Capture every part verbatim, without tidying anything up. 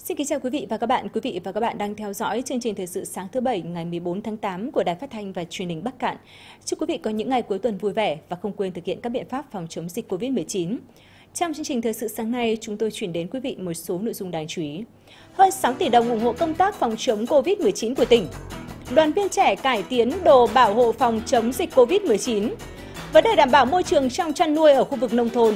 Xin kính chào quý vị và các bạn. Quý vị và các bạn đang theo dõi chương trình thời sự sáng thứ Bảy ngày mười bốn tháng tám của Đài Phát thanh và Truyền hình Bắc Kạn. Chúc quý vị có những ngày cuối tuần vui vẻ và không quên thực hiện các biện pháp phòng chống dịch Covid mười chín. Trong chương trình thời sự sáng nay, chúng tôi chuyển đến quý vị một số nội dung đáng chú ý. Hơn sáu tỷ đồng ủng hộ công tác phòng chống Covid mười chín của tỉnh. Đoàn viên trẻ cải tiến đồ bảo hộ phòng chống dịch Covid mười chín. Vấn đề đảm bảo môi trường trong chăn nuôi ở khu vực nông thôn.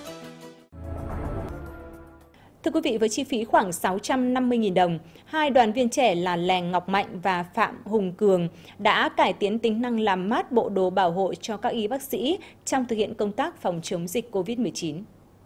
Thưa quý vị, với chi phí khoảng sáu trăm năm mươi nghìn đồng, hai đoàn viên trẻ là Lèng Ngọc Mạnh và Phạm Hùng Cường đã cải tiến tính năng làm mát bộ đồ bảo hộ cho các y bác sĩ trong thực hiện công tác phòng chống dịch Covid mười chín.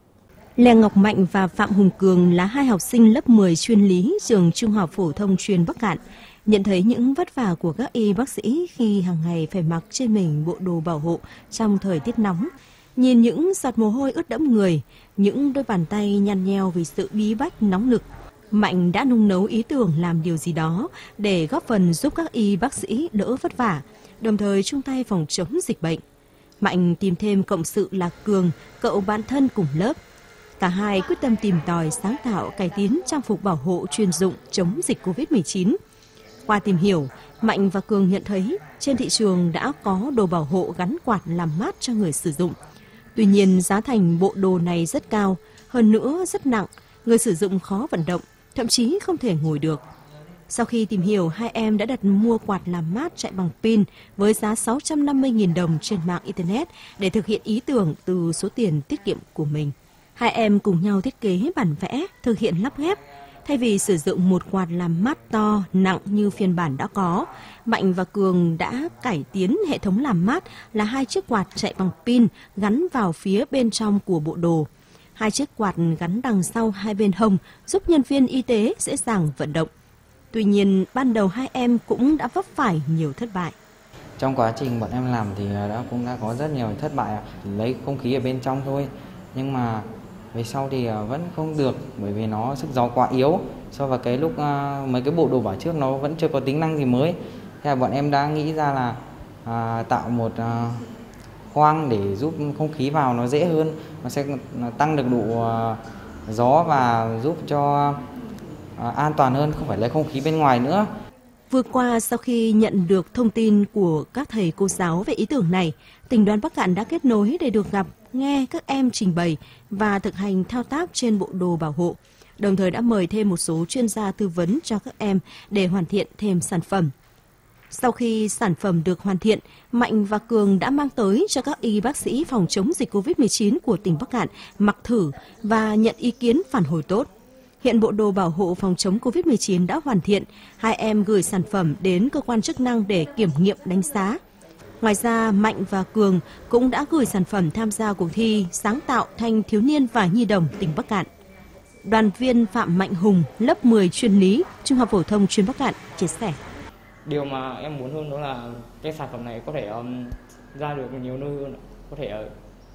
Lèng Ngọc Mạnh và Phạm Hùng Cường là hai học sinh lớp mười chuyên lý trường Trung học phổ thông chuyên Bắc Kạn. Nhận thấy những vất vả của các y bác sĩ khi hàng ngày phải mặc trên mình bộ đồ bảo hộ trong thời tiết nóng, nhìn những giọt mồ hôi ướt đẫm người, những đôi bàn tay nhăn nheo vì sự bí bách nóng nực, Mạnh đã nung nấu ý tưởng làm điều gì đó để góp phần giúp các y bác sĩ đỡ vất vả, đồng thời chung tay phòng chống dịch bệnh. Mạnh tìm thêm cộng sự là Cường, cậu bạn thân cùng lớp. Cả hai quyết tâm tìm tòi sáng tạo cải tiến trang phục bảo hộ chuyên dụng chống dịch Covid mười chín. Qua tìm hiểu, Mạnh và Cường nhận thấy trên thị trường đã có đồ bảo hộ gắn quạt làm mát cho người sử dụng. Tuy nhiên, giá thành bộ đồ này rất cao, hơn nữa rất nặng, người sử dụng khó vận động, thậm chí không thể ngồi được. Sau khi tìm hiểu, hai em đã đặt mua quạt làm mát chạy bằng pin với giá sáu trăm năm mươi nghìn đồng trên mạng Internet để thực hiện ý tưởng từ số tiền tiết kiệm của mình. Hai em cùng nhau thiết kế bản vẽ, thực hiện lắp ghép. Thay vì sử dụng một quạt làm mát to, nặng như phiên bản đã có, Mạnh và Cường đã cải tiến hệ thống làm mát là hai chiếc quạt chạy bằng pin gắn vào phía bên trong của bộ đồ. Hai chiếc quạt gắn đằng sau hai bên hông giúp nhân viên y tế dễ dàng vận động. Tuy nhiên, ban đầu hai em cũng đã vấp phải nhiều thất bại. Trong quá trình bọn em làm thì đã cũng đã có rất nhiều thất bại, lấy không khí ở bên trong thôi. Nhưng mà về sau thì vẫn không được, bởi vì nó sức gió quá yếu so với cái lúc uh, mấy cái bộ đồ bảo trước nó vẫn chưa có tính năng gì mới. Thế là bọn em đã nghĩ ra là uh, tạo một uh, khoang để giúp không khí vào nó dễ hơn, nó sẽ tăng được độ uh, gió và giúp cho uh, an toàn hơn, không phải lấy không khí bên ngoài nữa. Vừa qua, sau khi nhận được thông tin của các thầy cô giáo về ý tưởng này, tỉnh đoàn Bắc Kạn đã kết nối để được gặp, nghe các em trình bày và thực hành thao tác trên bộ đồ bảo hộ. Đồng thời đã mời thêm một số chuyên gia tư vấn cho các em để hoàn thiện thêm sản phẩm. Sau khi sản phẩm được hoàn thiện, Mạnh và Cường đã mang tới cho các y bác sĩ phòng chống dịch Covid mười chín của tỉnh Bắc Kạn mặc thử và nhận ý kiến phản hồi tốt. Hiện bộ đồ bảo hộ phòng chống Covid mười chín đã hoàn thiện, hai em gửi sản phẩm đến cơ quan chức năng để kiểm nghiệm đánh giá. Ngoài ra, Mạnh và Cường cũng đã gửi sản phẩm tham gia cuộc thi sáng tạo thanh thiếu niên và nhi đồng tỉnh Bắc Kạn. Đoàn viên Phạm Mạnh Hùng, lớp mười chuyên lý, Trung học phổ thông chuyên Bắc Kạn chia sẻ. Điều mà em muốn hơn đó là cái sản phẩm này có thể um, ra được nhiều nơi hơn, có thể uh,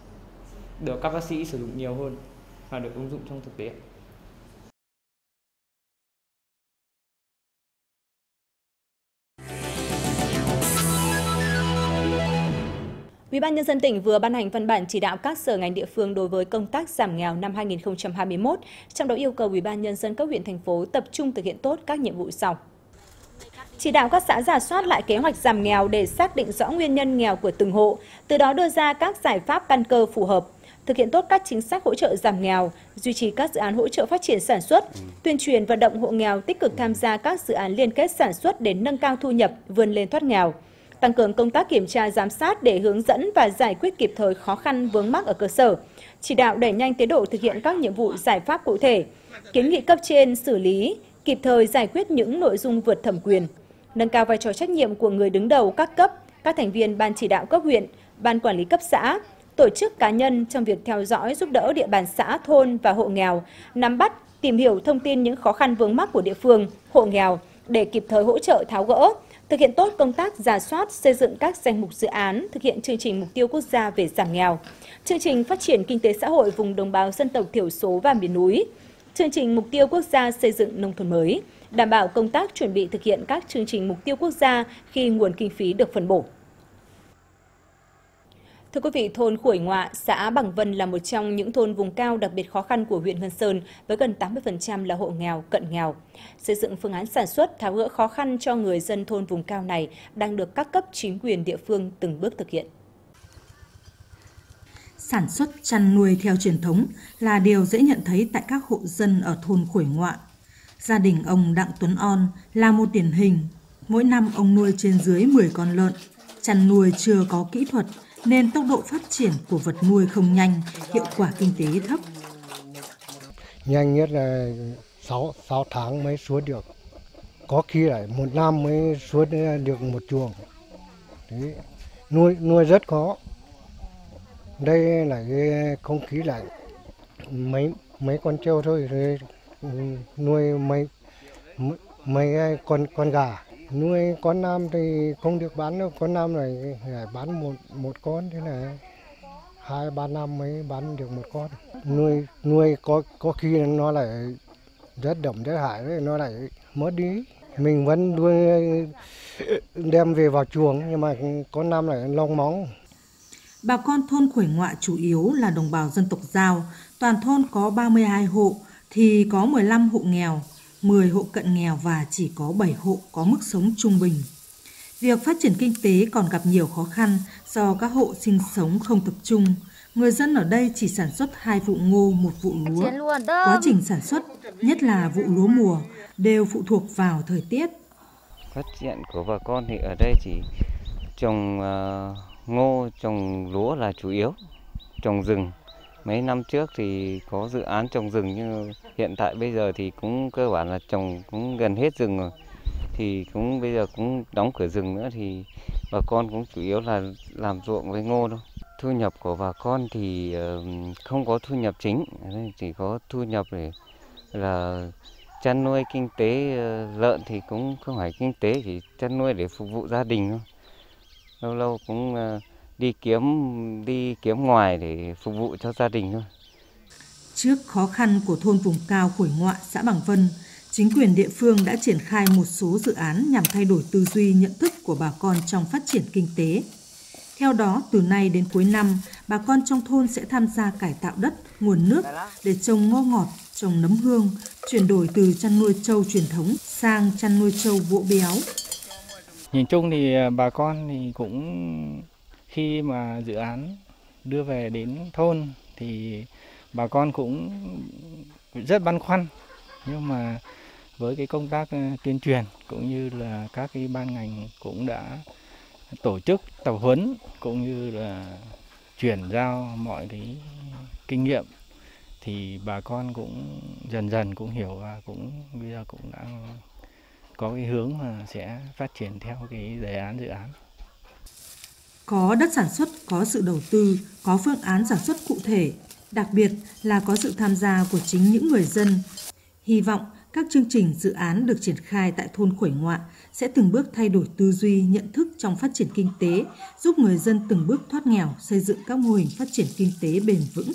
được các bác sĩ sử dụng nhiều hơn và được ứng dụng trong thực tế. Ủy ban nhân dân tỉnh vừa ban hành văn bản chỉ đạo các sở ngành địa phương đối với công tác giảm nghèo năm hai nghìn không trăm hai mươi mốt, trong đó yêu cầu Ủy ban nhân dân các huyện thành phố tập trung thực hiện tốt các nhiệm vụ sau. Chỉ đạo các xã rà soát lại kế hoạch giảm nghèo để xác định rõ nguyên nhân nghèo của từng hộ, từ đó đưa ra các giải pháp căn cơ phù hợp, thực hiện tốt các chính sách hỗ trợ giảm nghèo, duy trì các dự án hỗ trợ phát triển sản xuất, tuyên truyền vận động hộ nghèo tích cực tham gia các dự án liên kết sản xuất để nâng cao thu nhập, vươn lên thoát nghèo. Tăng cường công tác kiểm tra giám sát để hướng dẫn và giải quyết kịp thời khó khăn vướng mắc ở cơ sở, chỉ đạo đẩy nhanh tiến độ thực hiện các nhiệm vụ giải pháp cụ thể, kiến nghị cấp trên xử lý, kịp thời giải quyết những nội dung vượt thẩm quyền, nâng cao vai trò trách nhiệm của người đứng đầu các cấp, các thành viên ban chỉ đạo cấp huyện, ban quản lý cấp xã, tổ chức cá nhân trong việc theo dõi giúp đỡ địa bàn xã, thôn và hộ nghèo, nắm bắt, tìm hiểu thông tin những khó khăn vướng mắc của địa phương, hộ nghèo để kịp thời hỗ trợ tháo gỡ. Thực hiện tốt công tác rà soát, xây dựng các danh mục dự án, thực hiện chương trình mục tiêu quốc gia về giảm nghèo, chương trình phát triển kinh tế xã hội vùng đồng bào dân tộc thiểu số và miền núi, chương trình mục tiêu quốc gia xây dựng nông thôn mới, đảm bảo công tác chuẩn bị thực hiện các chương trình mục tiêu quốc gia khi nguồn kinh phí được phân bổ. Thưa quý vị, thôn Khuổi Ngoạ, xã Bằng Vân là một trong những thôn vùng cao đặc biệt khó khăn của huyện Ngân Sơn, với gần tám mươi phần trăm là hộ nghèo, cận nghèo. Xây dựng phương án sản xuất, tháo gỡ khó khăn cho người dân thôn vùng cao này đang được các cấp chính quyền địa phương từng bước thực hiện. Sản xuất chăn nuôi theo truyền thống là điều dễ nhận thấy tại các hộ dân ở thôn Khuổi Ngoạ. Gia đình ông Đặng Tuấn On là một điển hình. Mỗi năm ông nuôi trên dưới mười con lợn. Chăn nuôi chưa có kỹ thuật nên tốc độ phát triển của vật nuôi không nhanh, hiệu quả kinh tế thấp. Nhanh nhất là sáu tháng mới suốt được. Có khi lại một năm mới suốt được một chuồng. Đấy, nuôi nuôi rất khó. Đây là cái không khí lạnh, mấy mấy con trâu thôi, rồi nuôi mấy mấy con con gà. Nuôi con nam thì không được bán đâu, con nam này phải bán một một con, thế là hai ba năm mới bán được một con. Nuôi nuôi có có khi nó lại rất độc rất hại, nó lại mất đi. Mình vẫn nuôi đem về vào chuồng, nhưng mà con nam lại lông móng. Bà con thôn Khuổi Ngoạ chủ yếu là đồng bào dân tộc Dao. Toàn thôn có ba mươi hai hộ thì có mười lăm hộ nghèo, mười hộ cận nghèo và chỉ có bảy hộ có mức sống trung bình. Việc phát triển kinh tế còn gặp nhiều khó khăn do các hộ sinh sống không tập trung. Người dân ở đây chỉ sản xuất hai vụ ngô, một vụ lúa. Quá trình sản xuất, nhất là vụ lúa mùa, đều phụ thuộc vào thời tiết. Phát triển của bà con thì ở đây chỉ trồng uh, ngô, trồng lúa là chủ yếu, trồng rừng. Mấy năm trước thì có dự án trồng rừng, nhưng hiện tại bây giờ thì cũng cơ bản là trồng cũng gần hết rừng rồi. Thì cũng bây giờ cũng đóng cửa rừng nữa, thì bà con cũng chủ yếu là làm ruộng với ngô thôi. Thu nhập của bà con thì không có thu nhập chính, chỉ có thu nhập để là chăn nuôi kinh tế. Lợn thì cũng không phải kinh tế, chỉ chăn nuôi để phục vụ gia đình thôi. Lâu lâu cũng đi kiếm đi kiếm ngoài để phục vụ cho gia đình thôi. Trước khó khăn của thôn vùng cao Khuổi Ngoạ, xã Bằng Vân, chính quyền địa phương đã triển khai một số dự án nhằm thay đổi tư duy nhận thức của bà con trong phát triển kinh tế. Theo đó, từ nay đến cuối năm, bà con trong thôn sẽ tham gia cải tạo đất, nguồn nước để trồng ngô ngọt, trồng nấm hương, chuyển đổi từ chăn nuôi trâu truyền thống sang chăn nuôi trâu vỗ béo. Nhìn chung thì bà con thì cũng khi mà dự án đưa về đến thôn thì bà con cũng rất băn khoăn, nhưng mà với cái công tác tuyên truyền cũng như là các cái ban ngành cũng đã tổ chức tập huấn cũng như là chuyển giao mọi cái kinh nghiệm, thì bà con cũng dần dần cũng hiểu và cũng bây giờ cũng đã có cái hướng mà sẽ phát triển theo cái đề án dự án. Có đất sản xuất, có sự đầu tư, có phương án sản xuất cụ thể, đặc biệt là có sự tham gia của chính những người dân. Hy vọng các chương trình dự án được triển khai tại thôn Khuổi Ngoạ sẽ từng bước thay đổi tư duy, nhận thức trong phát triển kinh tế, giúp người dân từng bước thoát nghèo, xây dựng các mô hình phát triển kinh tế bền vững.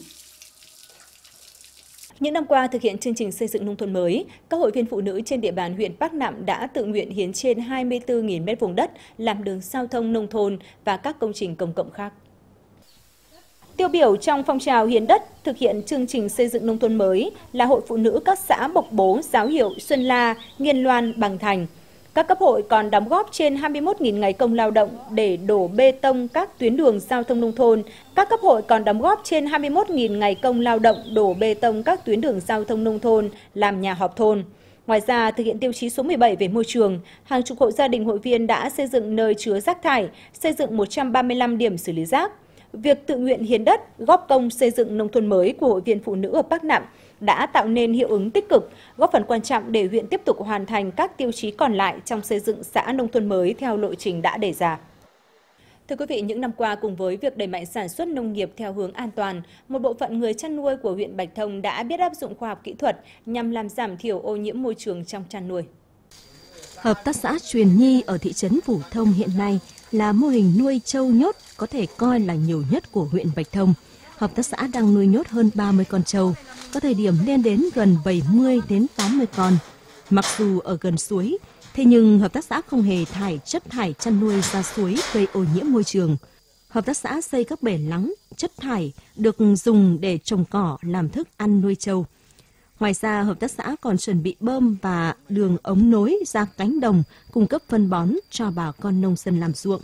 Những năm qua thực hiện chương trình xây dựng nông thôn mới, các hội viên phụ nữ trên địa bàn huyện Pác Nạm đã tự nguyện hiến trên hai mươi tư nghìn mét vuông đất làm đường giao thông nông thôn và các công trình công cộng khác. Tiêu biểu trong phong trào hiến đất thực hiện chương trình xây dựng nông thôn mới là Hội Phụ nữ các xã Bộc Bố, Giáo Hiệu, Xuân La, Nghiên Loan, Bằng Thành. Các cấp hội còn đóng góp trên hai mươi mốt nghìn ngày công lao động để đổ bê tông các tuyến đường giao thông nông thôn. Các cấp hội còn đóng góp trên hai mươi mốt nghìn ngày công lao động đổ bê tông các tuyến đường giao thông nông thôn, làm nhà họp thôn. Ngoài ra, thực hiện tiêu chí số mười bảy về môi trường, hàng chục hộ gia đình hội viên đã xây dựng nơi chứa rác thải, xây dựng một trăm ba mươi lăm điểm xử lý rác. Việc tự nguyện hiến đất, góp công xây dựng nông thôn mới của hội viên phụ nữ ở Pác Nạm đã tạo nên hiệu ứng tích cực, góp phần quan trọng để huyện tiếp tục hoàn thành các tiêu chí còn lại trong xây dựng xã nông thôn mới theo lộ trình đã đề ra. Thưa quý vị, những năm qua cùng với việc đẩy mạnh sản xuất nông nghiệp theo hướng an toàn, một bộ phận người chăn nuôi của huyện Bạch Thông đã biết áp dụng khoa học kỹ thuật nhằm làm giảm thiểu ô nhiễm môi trường trong chăn nuôi. Hợp tác xã Truyền Nhi ở thị trấn Phủ Thông hiện nay là mô hình nuôi trâu nhốt có thể coi là nhiều nhất của huyện Bạch Thông. Hợp tác xã đang nuôi nhốt hơn ba mươi con trâu, có thời điểm lên đến gần bảy mươi đến tám mươi con. Mặc dù ở gần suối, thế nhưng hợp tác xã không hề thải chất thải chăn nuôi ra suối gây ô nhiễm môi trường. Hợp tác xã xây các bể lắng, chất thải được dùng để trồng cỏ làm thức ăn nuôi trâu. Ngoài ra, hợp tác xã còn chuẩn bị bơm và đường ống nối ra cánh đồng cung cấp phân bón cho bà con nông dân làm ruộng.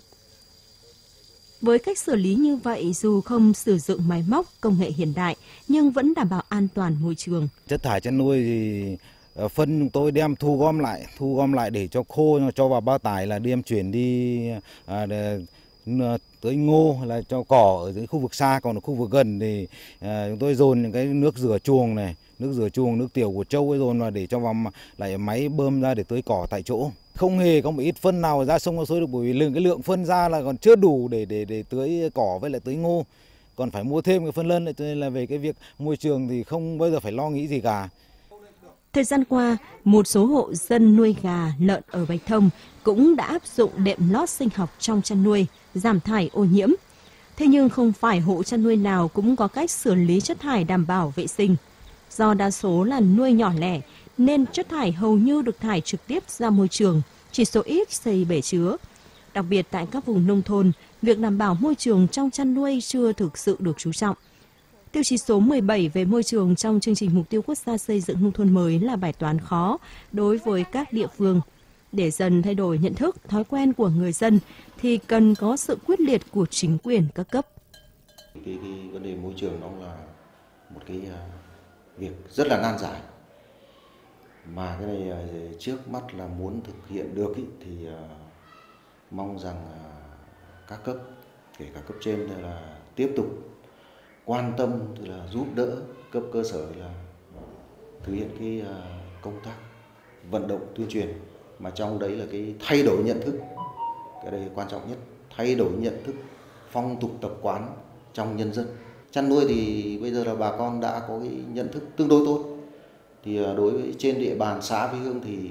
Với cách xử lý như vậy, dù không sử dụng máy móc, công nghệ hiện đại, nhưng vẫn đảm bảo an toàn môi trường. Chất thải chăn nuôi thì phân chúng tôi đem thu gom lại, thu gom lại để cho khô, cho vào bao tải là đem chuyển đi à, để, tới ngô là cho cỏ ở dưới khu vực xa, còn ở khu vực gần thì à, chúng tôi dồn những cái nước rửa chuồng này, nước rửa chuồng, nước tiểu của trâu ấy dồn vào để cho vào lại máy bơm ra để tưới cỏ tại chỗ. Không hề có một ít phân nào ra sông ra suối được, bởi vì lượng cái lượng phân ra là còn chưa đủ để để để tưới cỏ với lại tưới ngô, còn phải mua thêm cái phân lân, cho nên là về cái việc môi trường thì không bao giờ phải lo nghĩ gì cả. Thời gian qua, một số hộ dân nuôi gà, lợn ở Bạch Thông cũng đã áp dụng đệm lót sinh học trong chăn nuôi, giảm thải ô nhiễm. Thế nhưng không phải hộ chăn nuôi nào cũng có cách xử lý chất thải đảm bảo vệ sinh. Do đa số là nuôi nhỏ lẻ, nên chất thải hầu như được thải trực tiếp ra môi trường, chỉ số ít xây bể chứa. Đặc biệt tại các vùng nông thôn, việc đảm bảo môi trường trong chăn nuôi chưa thực sự được chú trọng. Tiêu chí số mười bảy về môi trường trong chương trình Mục tiêu Quốc gia xây dựng nông thôn mới là bài toán khó đối với các địa phương. Để dần thay đổi nhận thức, thói quen của người dân thì cần có sự quyết liệt của chính quyền các cấp. Cái, cái vấn đề môi trường nó là một cái uh, việc rất là nan giải. Mà cái này uh, trước mắt là muốn thực hiện được ý, thì uh, mong rằng uh, các cấp, kể cả cấp trên là tiếp tục quan tâm, tức là giúp đỡ cấp cơ sở là thực hiện cái uh, công tác vận động tuyên truyền, mà trong đấy là cái thay đổi nhận thức, cái đây quan trọng nhất, thay đổi nhận thức, phong tục tập quán trong nhân dân. Chăn nuôi thì bây giờ là bà con đã có cái nhận thức tương đối tốt, thì uh, đối với trên địa bàn xã Vĩ Hương thì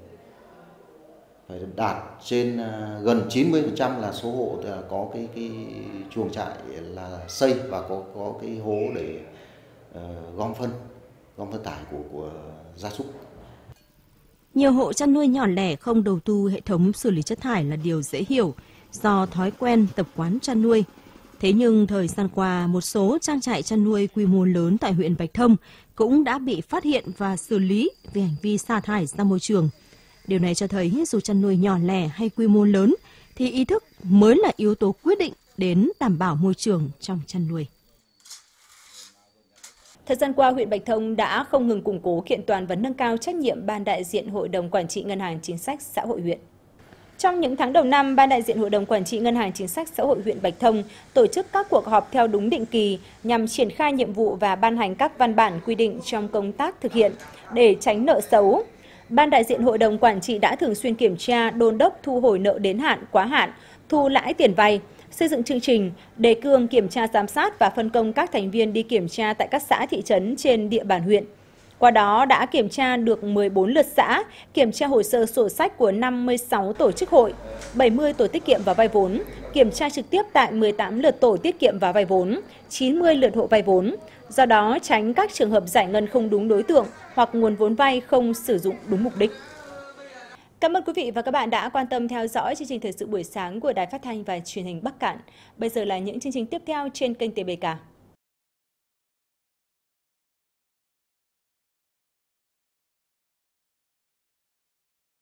phải đạt trên uh, gần chín mươi phần trăm là số hộ là có cái cái chuồng trại là xây và có có cái hố để uh, gom phân, gom phân thải của của gia súc. Nhiều hộ chăn nuôi nhỏ lẻ không đầu tư hệ thống xử lý chất thải là điều dễ hiểu do thói quen tập quán chăn nuôi. Thế nhưng thời gian qua, một số trang trại chăn nuôi quy mô lớn tại huyện Bạch Thông cũng đã bị phát hiện và xử lý về hành vi xả thải ra môi trường. Điều này cho thấy dù chăn nuôi nhỏ lẻ hay quy mô lớn thì ý thức mới là yếu tố quyết định đến đảm bảo môi trường trong chăn nuôi. Thời gian qua, huyện Bạch Thông đã không ngừng củng cố, kiện toàn và nâng cao trách nhiệm Ban đại diện Hội đồng Quản trị Ngân hàng Chính sách Xã hội huyện. Trong những tháng đầu năm, Ban đại diện Hội đồng Quản trị Ngân hàng Chính sách Xã hội huyện Bạch Thông tổ chức các cuộc họp theo đúng định kỳ nhằm triển khai nhiệm vụ và ban hành các văn bản quy định trong công tác thực hiện để tránh nợ xấu. Ban đại diện Hội đồng Quản trị đã thường xuyên kiểm tra, đôn đốc thu hồi nợ đến hạn, quá hạn, thu lãi tiền vay, xây dựng chương trình, đề cương kiểm tra giám sát và phân công các thành viên đi kiểm tra tại các xã thị trấn trên địa bàn huyện. Qua đó đã kiểm tra được mười bốn lượt xã, kiểm tra hồ sơ sổ sách của năm mươi sáu tổ chức hội, bảy mươi tổ tiết kiệm và vay vốn, kiểm tra trực tiếp tại mười tám lượt tổ tiết kiệm và vay vốn, chín mươi lượt hộ vay vốn. Do đó tránh các trường hợp giải ngân không đúng đối tượng hoặc nguồn vốn vay không sử dụng đúng mục đích. Cảm ơn quý vị và các bạn đã quan tâm theo dõi chương trình thời sự buổi sáng của Đài Phát thanh và Truyền hình Bắc Kạn. Bây giờ là những chương trình tiếp theo trên kênh tê bê ca.